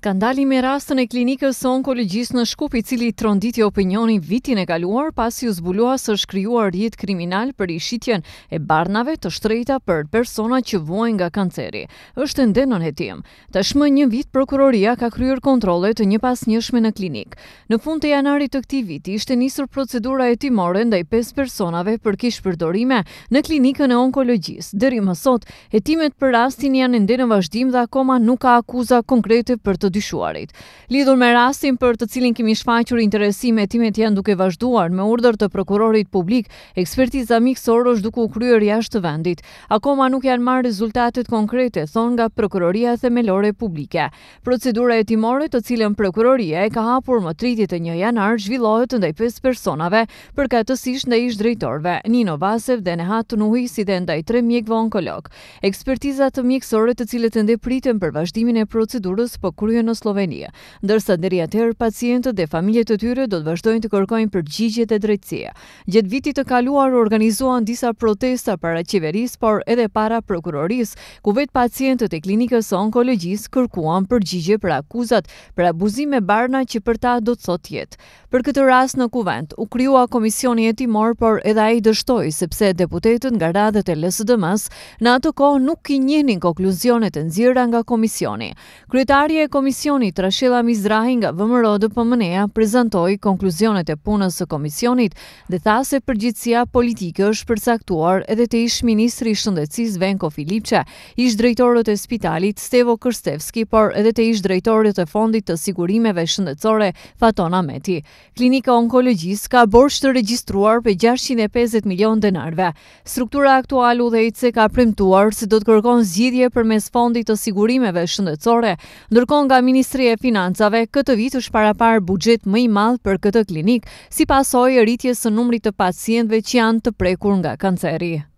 Skandali me rastën e klinikës së onkologjisë në Shkup, i cili tronditi opinionin vitin e kaluar pasi u zbulua se është krijuar rrjet kriminal për rishitjen e barnave të shtrejta për persona që vuajnë nga kanceri, është ende nën hetim. Tashmë një vit prokuroria ka kryer kontrolle të njëpasnjëshme në klinik. Në fund të janarit të këtij viti ishte nisur procedura hetimore ndaj 5 personave për kishpërdorime në klinikën e onkologjisë. Deri më sot, hetimet për rastin janë ende në vazhdim dhe akoma nuk ka akuza konkrete për të dyshuarit. Lidhur me rastin për të cilin kemi shfaqur interesim, hetimet janë duke vazhduar me urdhër të prokurorit publik. Ekspertiza mjekësore është duke u kryer jashtë vendit. Akoma nuk janë marrë rezultatet konkrete, thon nga Prokuroria Themelore Publike. Procedura hetimore, të cilën prokuroria e ka hapur më 31 janar, zhvillohet ndaj 5 personave, përkatësisht ndaj ish drejtorëve Nino Vasev dhe Nehat Nuhi, si dhe ndaj 3 mjekëve onkolog. Ekspertizat mjekësore, të cilët ende priten për vazhdimin e procedurës, po kryen në Sloveni, ndërsa deri atëherë pacientët dhe familjet e tyre do të vazhdojnë të kërkojnë përgjigje te drejtësia. Gjatë vitit të kaluar organizuan disa protesta para qeverisë, por edhe para prokurorisë, ku vetë pacientët e klinikës së onkologjisë kërkuan përgjigje për akuzat për abuzim me barna që për ta do të thotë jetë. Për këtë rast në kuvent u krijua komisioni hetimor, por edhe ai dështoi sepse deputetët nga radhët e LSDM-s në atë kohë nuk i njihnin konkluzionet e nxjerra nga komisioni. Kryetaria e komisionit, Rashella Mizrahi nga VMRO-DPMNE-ja, prezantoi konkluzionet e punës së komisionit dhe tha se përgjegjësia politike është përcaktuar edhe te ish ministri i shëndetësisë Venko Filipçe, ish drejtorët e spitalit Stevo Krstevski, por edhe te ish drejtorët e fondit të sigurimeve shëndetësore Faton Ahmeti. Klinika onkologjisë ka borxh të regjistruar për 650 milion denarve. Struktura aktuale udhëheqëse ka premtuar se do të kërkon zgjidhje përmes fondit të sigurimeve shëndetësore, ndërkohë nga Ministria e Financave këtë vit është parapar buxhet më i madh për këtë klinik si pasojë e rritjes së numrit të pacientëve që janë të prekur nga kanceri.